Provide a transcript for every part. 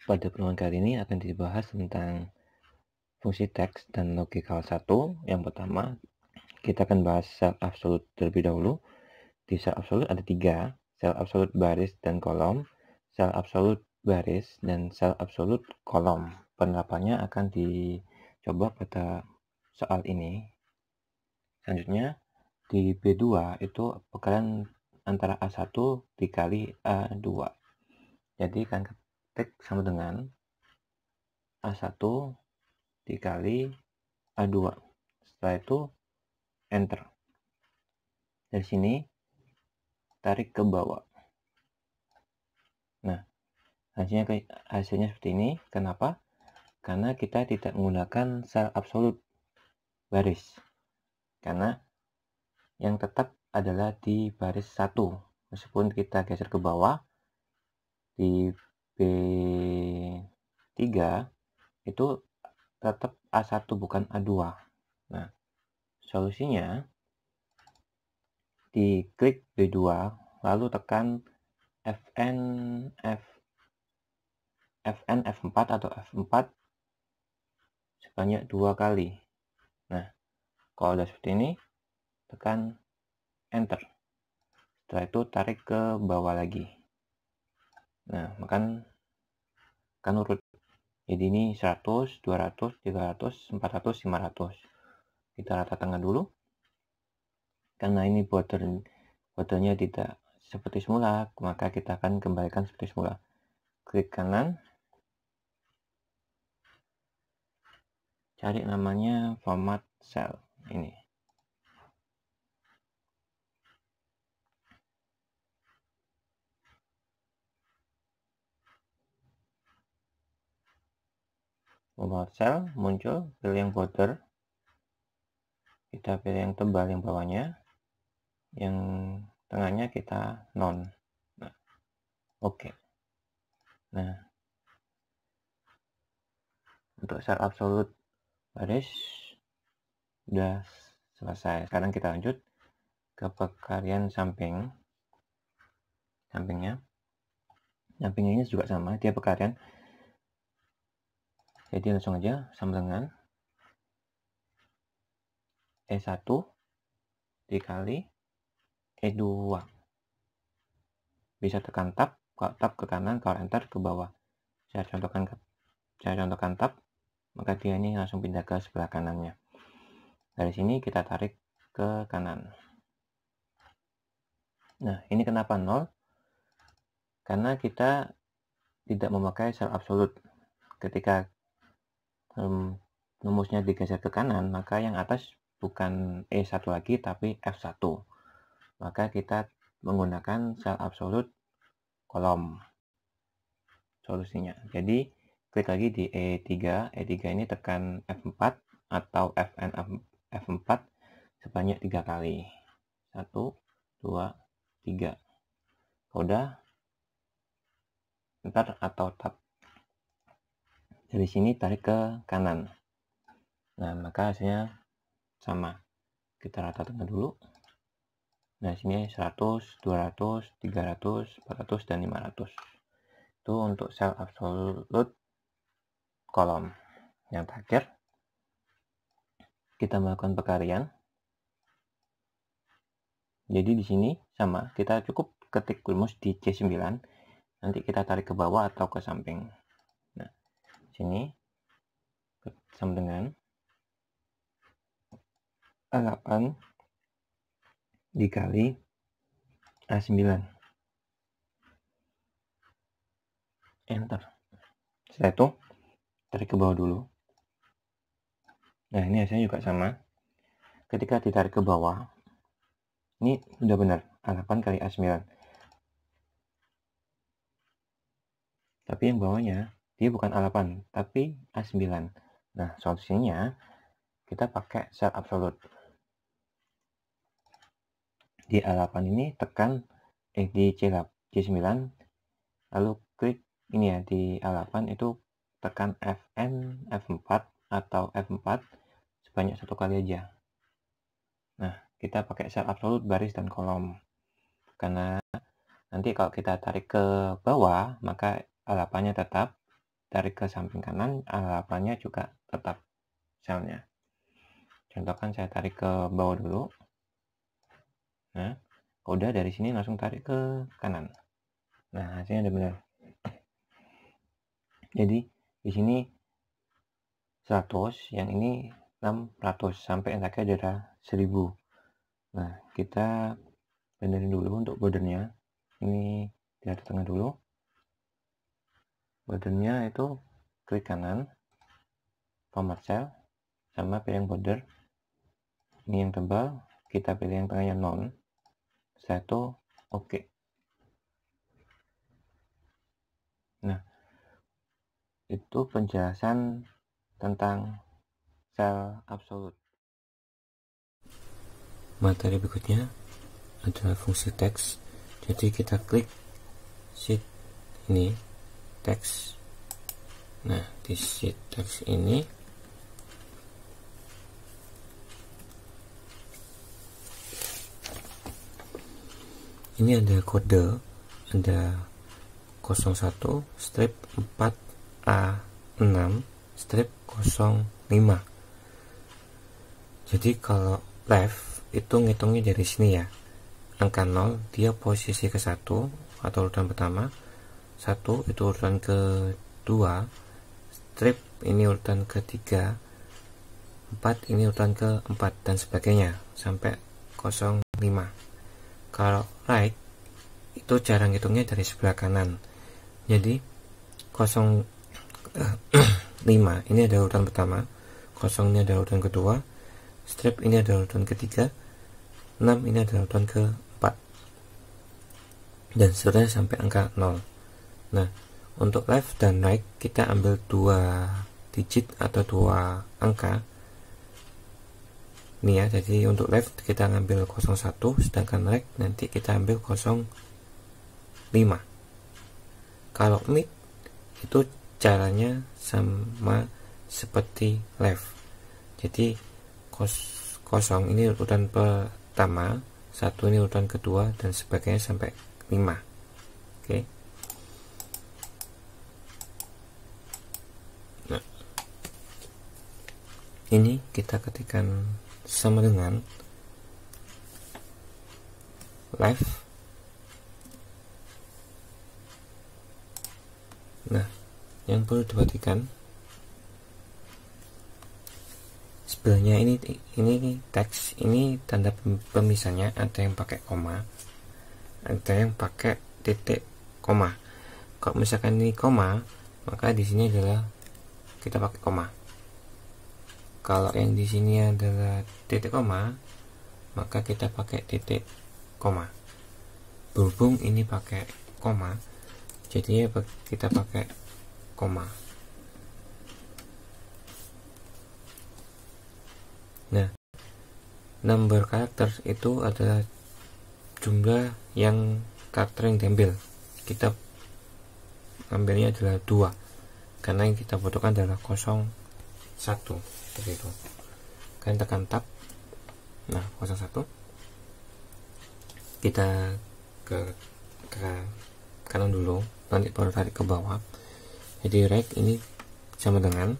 Pada pertemuan kali ini akan dibahas tentang fungsi teks dan logikal 1. Yang pertama, kita akan bahas sel absolut terlebih dahulu. Di sel absolut ada 3, sel absolut baris dan kolom, sel absolut baris, dan sel absolut kolom. Penerapannya akan dicoba pada soal ini. Selanjutnya, di B2 itu pekalian antara A1 dikali A2. Jadi akan ketik sama dengan A1 dikali A2. Setelah itu enter. Dari sini tarik ke bawah. Nah, hasilnya seperti ini. Kenapa? Karena kita tidak menggunakan sel absolut baris. Karena yang tetap adalah di baris 1. Meskipun kita geser ke bawah, di B3 itu tetap A1 bukan A2. Nah, solusinya diklik B2 lalu tekan F4 atau F4 sebanyak 2 kali. Nah, kalau udah seperti ini tekan enter. Setelah itu tarik ke bawah lagi. Nah, akan urut. Jadi ini 100, 200, 300, 400, 500. Kita rata tengah dulu. Karena ini bordernya tidak seperti semula, maka kita akan kembalikan seperti semula. Klik kanan. Cari namanya format cell ini. Format cell muncul, pilih yang border. Kita pilih yang tebal yang bawahnya. Yang tengahnya kita non. Nah, oke. Nah, untuk sel absolut baris sudah selesai. Sekarang kita lanjut ke pekalian sampingnya. Sampingnya ini juga sama, dia pekalian. Jadi langsung aja sama dengan E1 dikali E2. Bisa tekan tab, kalau tab ke kanan, kalau enter ke bawah. Saya contohkan tab, maka dia ini langsung pindah ke sebelah kanannya. Dari sini kita tarik ke kanan. Nah, ini kenapa 0? Karena kita tidak memakai sel absolut. Ketika rumusnya digeser ke kanan, maka yang atas bukan E1 lagi, tapi F1. Maka kita menggunakan sel absolut kolom solusinya. Jadi, klik lagi di E3. E3 ini tekan F4 atau F4 sebanyak 3 kali. 1, 2, 3. Udah, enter atau tab. Dari sini tarik ke kanan. Nah, maka hasilnya sama. Kita rata tengah dulu. Nah, sini 100, 200, 300, 400, dan 500. Itu untuk sel absolut kolom. Yang terakhir, kita melakukan pekalian. Jadi di sini sama, kita cukup ketik rumus di C9. Nanti kita tarik ke bawah atau ke samping. Nah, sini sama dengan A8 dikali A9. Enter. Setelah itu tarik ke bawah dulu. Nah, ini hasilnya juga sama. Ketika ditarik ke bawah, ini sudah benar, A8 kali A9. Tapi yang bawahnya, dia bukan A8, tapi A9. Nah, solusinya kita pakai sel absolut. Di A8 ini tekan di C9, lalu klik ini ya, di A8 itu tekan Fn, F4 atau F4 sebanyak 1 kali aja. Nah, kita pakai sel absolut baris dan kolom. Karena nanti kalau kita tarik ke bawah, maka A8-nya tetap, tarik ke samping kanan, A8-nya juga tetap selnya. Contohkan saya tarik ke bawah dulu. Nah, udah dari sini langsung tarik ke kanan. Nah, hasilnya udah benar. Jadi di sini 100, yang ini 600, sampai yang terakhir adalah 1000. Nah, kita benerin dulu untuk bordernya. Ini di tengah dulu. Bordernya itu klik kanan, format cell, sama pilih yang border. Ini yang tebal, kita pilih yang tengahnya non. Setelah itu oke. Nah, itu penjelasan tentang cell absolute. Materi berikutnya adalah fungsi teks. Jadi kita klik sheet ini, teks. Nah, di sheet teks ini ada kode, ada 01 strip 4A6 strip 05. Jadi kalau left itu ngitungnya dari sini ya, angka 0 dia posisi ke 1 atau urutan pertama, 1 itu urutan kedua, strip ini urutan ketiga, 4 ini urutan keempat, dan sebagainya sampai 05. Kalau right itu cara ngitungnya dari sebelah kanan. Jadi 05 ini ada urutan pertama, 0 ini ada urutan kedua, strip ini ada urutan ketiga, 6 ini ada urutan keempat, dan seterusnya sampai angka 0. Nah, untuk left dan right kita ambil 2 digit atau 2 angka. Ini ya, jadi untuk left kita ngambil 01, sedangkan right nanti kita ambil 05. Kalau mid itu caranya sama seperti left. Jadi 0 ini urutan pertama, 1 ini urutan kedua, dan sebagainya sampai 5. Oke. Nah, ini kita ketikkan sama dengan left. Nah, yang perlu diperhatikan sebelahnya ini teks, ini tanda pemisahnya ada yang pakai koma, ada yang pakai titik koma. Kalau misalkan ini koma, maka di sini adalah kita pakai koma. Kalau yang di sini adalah titik koma, maka kita pakai titik koma. Berhubung ini pakai koma, jadinya kita pakai koma. Nah, number karakter itu adalah jumlah yang karakter yang diambil. Kita ambilnya adalah 2, karena yang kita butuhkan adalah 01. Seperti itu. Kalian tekan tab. Nah, 01. Kita ke kanan dulu, nanti baru tarik ke bawah. Jadi right ini sama dengan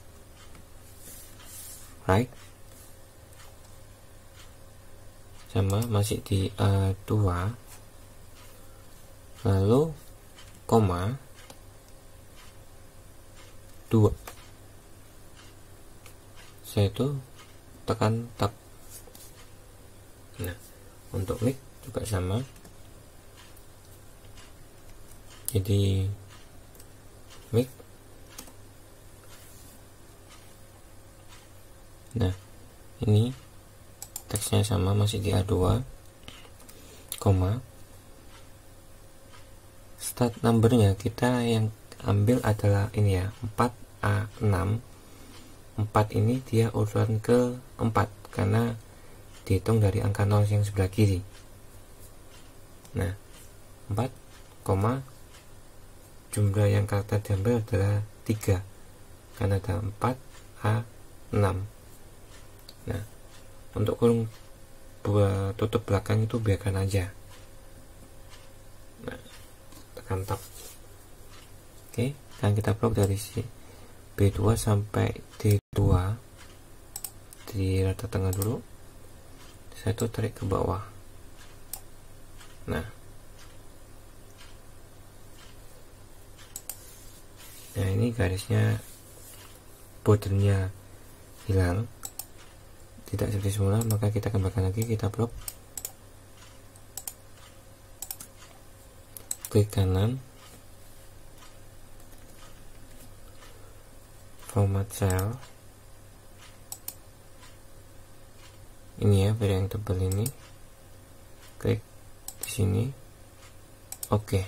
right sama masih di A2, lalu koma 2. Saya itu tekan tab. Nah, untuk mic juga sama. Jadi mic. Nah, ini teksnya sama, masih di A2, koma. Start numbernya kita yang ambil adalah ini ya, 4A6. 4 ini dia urutan ke-4 karena dihitung dari angka 0 yang sebelah kiri. Nah, 4, jumlah yang karakter diambil adalah 3 karena ada 4A6. Nah, untuk kurung tutup belakang itu biarkan aja. Nah, tekan tab. Oke, Kan kita blok dari si B2 sampai D2 di rata tengah dulu, satu tarik ke bawah. Nah ini garisnya, bordernya hilang, tidak seperti semula, maka kita kembalikan lagi, kita blok, klik kanan, format cell, ini ya, biar yang tebal ini, klik di sini, oke.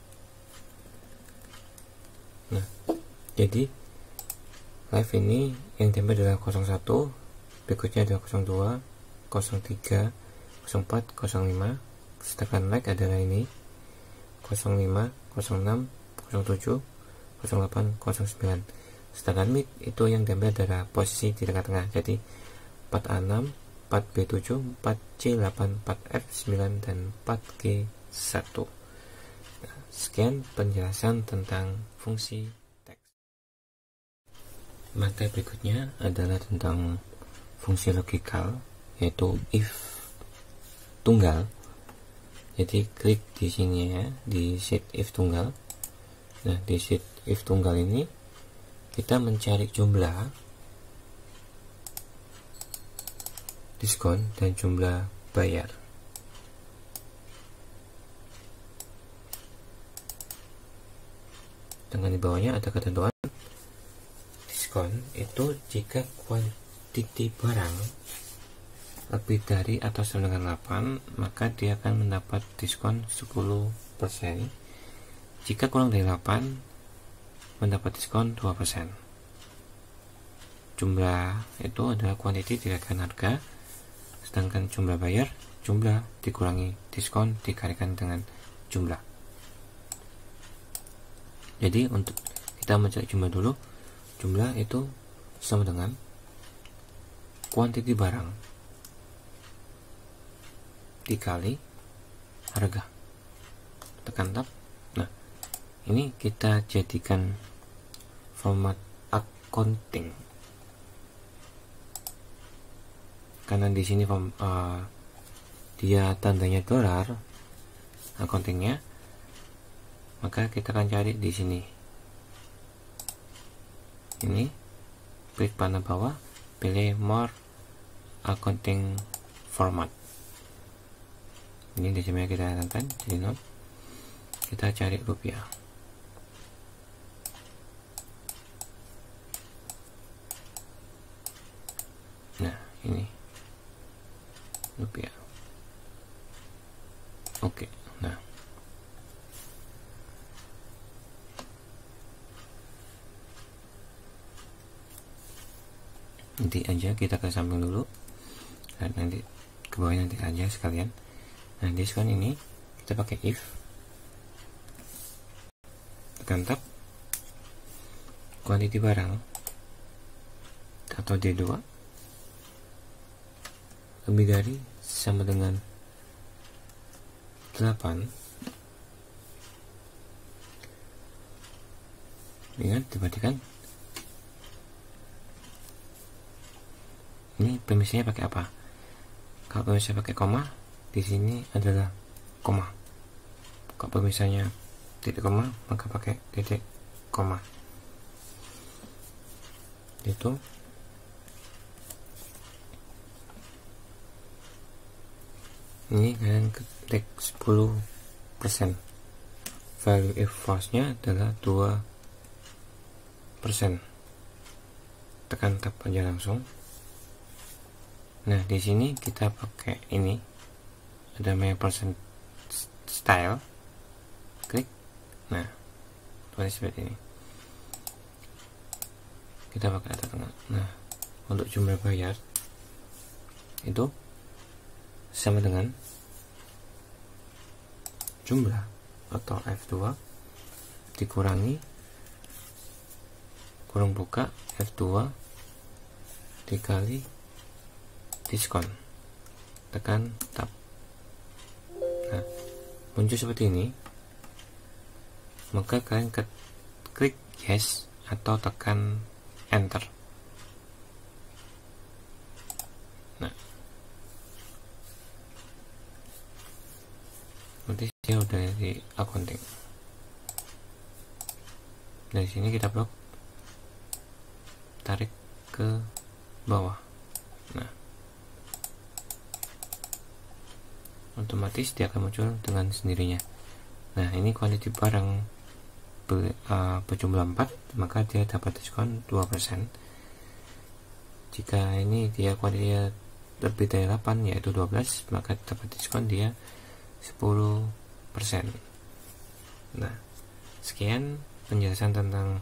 Nah jadi live ini yang tempel adalah 01, berikutnya adalah 02, 03, 04, 05, sedangkan like adalah ini 05, 06, 07, 08, 09. Sedangkan mid itu yang tempel adalah posisi di tengah-tengah, jadi 4A6, 4B7, 4C8, 4F9, dan 4G1. Nah, sekian penjelasan tentang fungsi teks. Materi berikutnya adalah tentang fungsi logikal, yaitu if tunggal. Jadi klik di sini ya, di sheet if tunggal. Nah di sheet if tunggal ini kita mencari jumlah diskon dan jumlah bayar. Dengan di bawahnya ada ketentuan diskon itu jika kuantiti barang lebih dari atau sama dengan 8, maka dia akan mendapat diskon 10%. Jika kurang dari 8, mendapat diskon 2%. Jumlah itu adalah kuantiti dikalikan harga, sedangkan jumlah bayar, jumlah dikurangi diskon dikalikan dengan jumlah. Jadi untuk kita mencari jumlah dulu, jumlah itu sama dengan kuantiti barang dikali harga, tekan tab. Nah ini kita jadikan format accounting, karena di sini dia tandanya dolar accountingnya, maka kita akan cari di sini. Ini klik panel bawah, pilih more accounting format. Ini decimalnya kita tekan jadi 0. Kita cari rupiah. Nah ini rupiah. Oke. Nah nanti aja kita ke samping dulu, dan nanti ke bawah nanti aja sekalian. Nah diskon ini kita pakai if, tekan tab, kuantiti barang atau D2 lebih dari sama dengan 8, ingat diperhatikan ini permisinya pakai apa. Kalau permisinya pakai koma, di sini adalah koma. Kalau permisinya titik koma, maka pakai titik koma. Itu ini kalian ketik 10%. Value if false nya adalah 2%. Tekan tab aja langsung. Nah di sini kita pakai ini, ada percent style, klik. Nah tulis seperti ini, kita pakai atas tengah. Nah untuk jumlah bayar itu sama dengan jumlah atau F2 dikurangi kurung buka F2 dikali diskon, tekan tab. Nah muncul seperti ini, maka kalian klik yes atau tekan enter. Nah, nanti dia udah di accounting. Dari sini kita blok, tarik ke bawah. Nah, otomatis dia akan muncul dengan sendirinya. Nah, ini quantity barang berjumlah 4, maka dia dapat diskon 2%. Jika ini dia quantity lebih dari 8 yaitu 12, maka dapat diskon dia 10%. Nah, sekian penjelasan tentang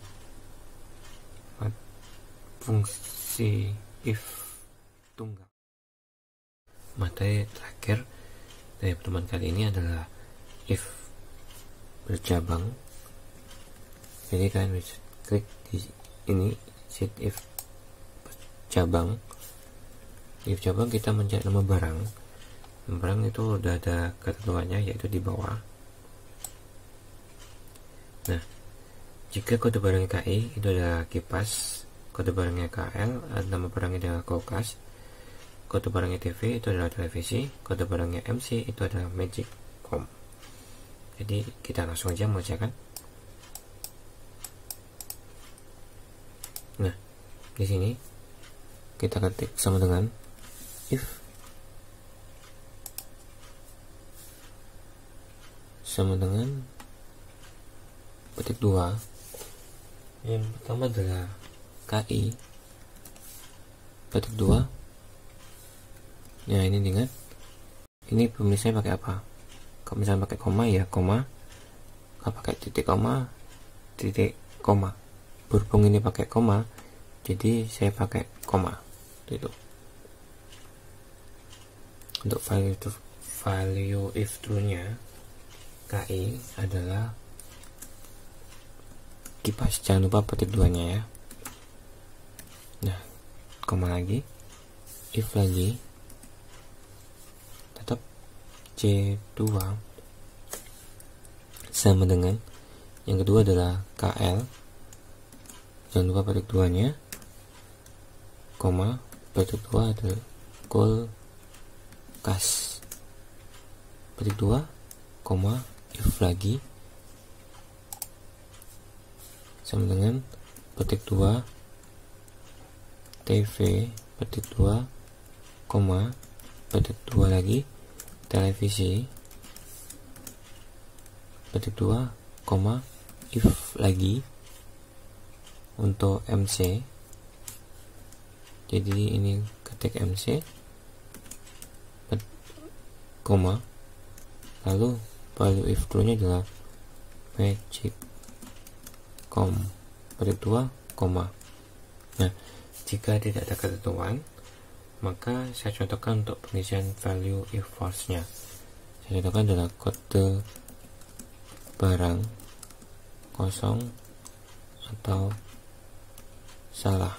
fungsi if tunggal. Materi terakhir dari pertemuan kali ini adalah if bercabang. Jadi kalian bisa klik di ini sheet if cabang. If cabang kita mencari nama barang. Barang itu udah ada ketentuannya, yaitu di bawah. Nah, jika kode barangnya KI itu adalah kipas, kode barangnya KL nama barangnya adalah kulkas, kode barangnya TV itu adalah televisi, kode barangnya MC itu adalah Magicom. Jadi kita langsung aja mengerjakan. Nah, di sini kita ketik sama dengan if sama dengan petik 2. Yang pertama adalah KI petik 2. Ya, ini ingat, ini penulisannya pakai apa? Kalau misalnya pakai koma ya koma, kalau pakai titik koma, titik koma. Berhubung ini pakai koma, jadi saya pakai koma. Itu untuk value if true nya KI adalah kipas, jangan lupa petik 2 nya ya. Nah, koma lagi, if lagi, tetap C2 sama dengan yang kedua adalah KL, jangan lupa petik 2 nya, koma, petik 2 adalah kulkas, petik 2, koma, if lagi sama dengan petik 2 TV petik 2, koma, petik 2 lagi televisi petik 2, koma, if lagi untuk MC. Jadi ini ketik MC koma, lalu value if true nya adalah Magicom petik 2, koma. Nah, jika tidak ada ketentuan, maka saya contohkan untuk pengisian value if false nya. Saya contohkan adalah kode barang kosong atau salah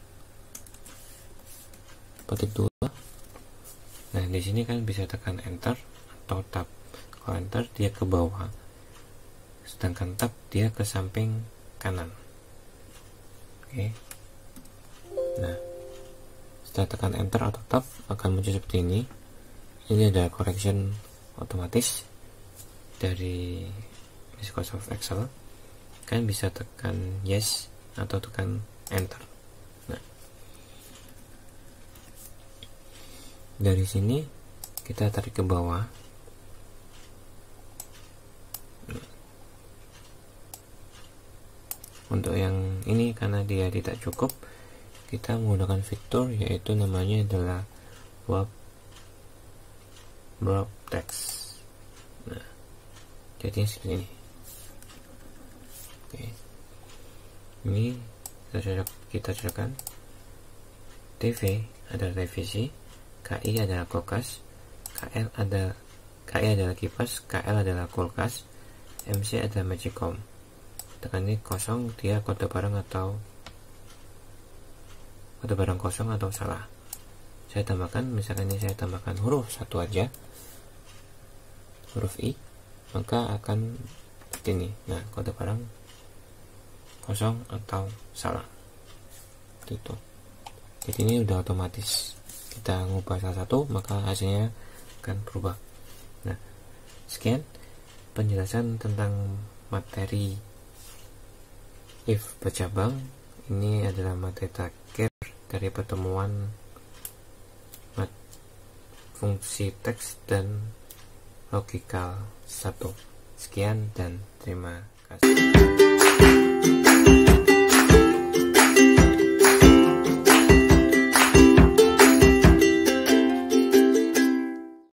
petik 2. Nah, di sini kan bisa tekan enter atau tab. Kalau enter dia ke bawah, sedangkan tab dia ke samping kanan. Oke. Nah, setelah tekan enter atau tab akan muncul seperti ini. Ini ada correction otomatis dari Microsoft Excel. Kalian bisa tekan yes atau tekan enter. Nah, dari sini kita tarik ke bawah. Untuk yang ini karena dia tidak cukup, kita menggunakan fitur yaitu namanya adalah wrap text. Nah, jadi seperti ini. Oke. Ini kita cocokkan. TV adalah televisi, KI adalah kulkas, KI adalah kipas, KL adalah kulkas, MC adalah Magicom. Tekan ini kosong, dia kode barang kosong atau salah. Saya tambahkan, misalkan ini saya tambahkan huruf 1 aja, huruf I, maka akan seperti ini. Nah, kode barang kosong atau salah. Itu. Jadi ini udah otomatis. Kita ngubah salah satu, maka hasilnya akan berubah. Nah, sekian penjelasan tentang materi if bercabang. Ini adalah materi terakhir dari pertemuan fungsi teks dan logikal 1. Sekian dan terima kasih.